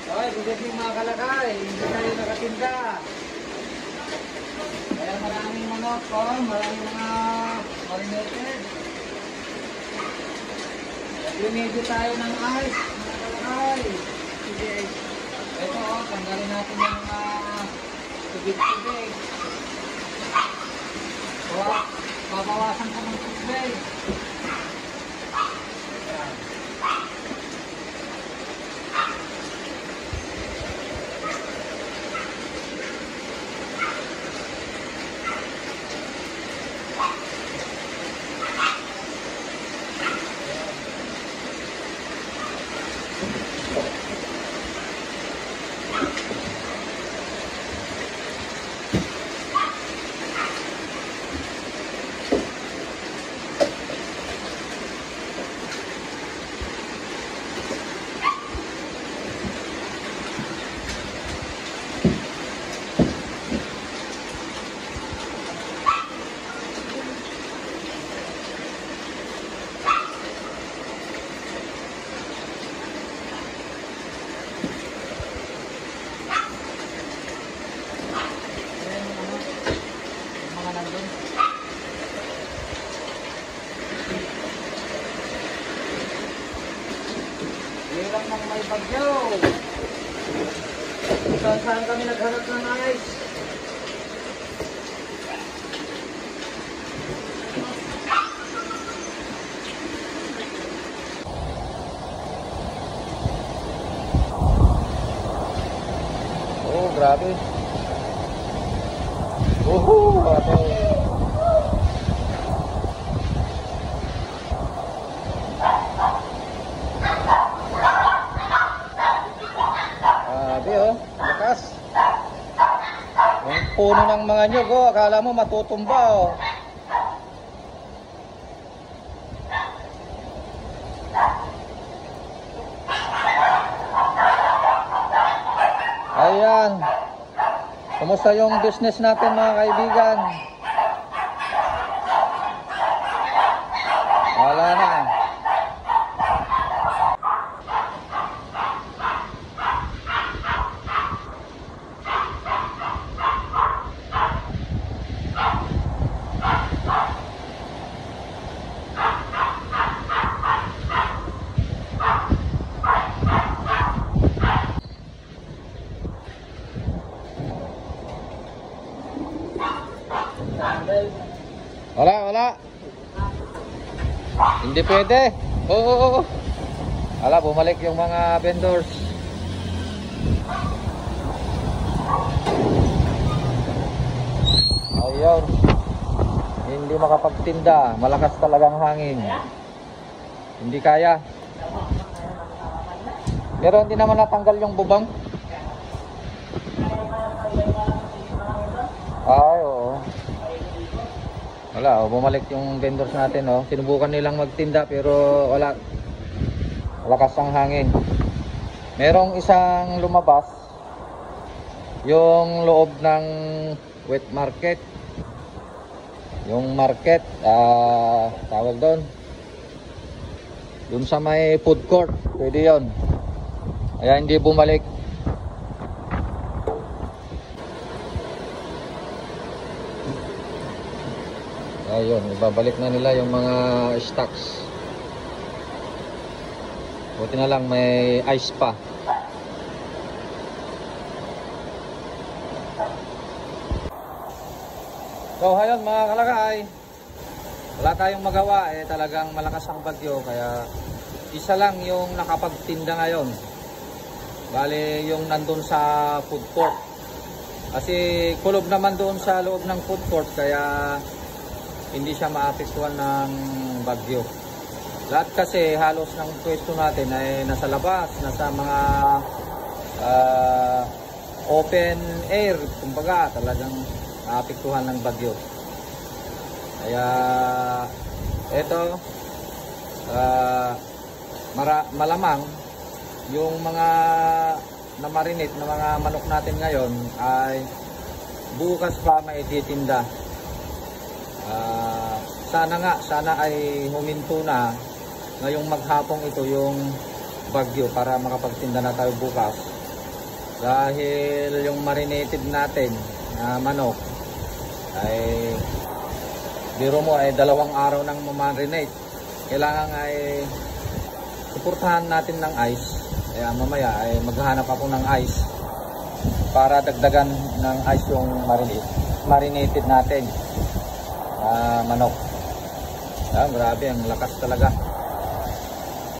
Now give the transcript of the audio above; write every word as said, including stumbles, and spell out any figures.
Okay, good evening mga kalakay. Hindi tayo nakatinda. Kaya maraming manok, oh, maraming mga marinated. Lumedyo tayo ng ice, mga kalakay. Sige. Ito, oh, tanggalin natin yung mga tubig-tubig. Oh, babawasan ko ng tubig. Hirap ng may bagyo. Saan saan kami naghanap ng ice? Oh, grabe. Woohoo! Grabe. Grabe oh, lakas. Yung puno ng mga nyug oh, akala mo matutumba oh. Ayan. Kumusta yung business natin mga kaibigan? Wala na. Wala, wala. Hindi pwede. Oo, oo, oo. Wala, bumalik yung mga vendors. Ayun. Hindi makapagtinda. Malakas talagang hangin. Hindi kaya. Pero hindi naman natanggal yung bubang. Ay, oo. Wala, oh, bumalik yung vendors natin, oh. Sinubukan nilang magtinda pero wala. Lakas ang hangin. Merong isang lumabas yung loob ng wet market. Yung market, ah, uh, tawag doon. Doon sa may food court, pwede 'yon. Kaya hindi bumalik. Ayun, ibabalik na nila yung mga stocks. Buti na lang may ice pa. So, ayun mga kalakay. Wala tayong magawa eh, talagang malakas ang bagyo kaya isa lang yung nakapagtinda ngayon. Bale yung nandun sa food court. Kasi kulob naman doon sa loob ng food court kaya hindi siya maapektuhan ng bagyo. Lahat kasi halos ng pwesto natin ay nasa labas, nasa mga uh, open air, kumbaga talagang maapektuhan ng bagyo. Kaya eto uh, mara, malamang yung mga namarinate na mga manok natin ngayon ay bukas pa maititinda. Uh, sana nga, sana ay huminto na ngayong maghapong ito yung bagyo para makapagtinda na tayo bukas. Dahil yung marinated natin na manok ay biro mo ay dalawang araw nang mamarinate. Kailangan ay suportahan natin ng ice. Kaya mamaya ay maghahanap ako ng ice para dagdagan ng ice yung marinate, marinated natin uh, manok. Ah, grabe, ang lakas talaga.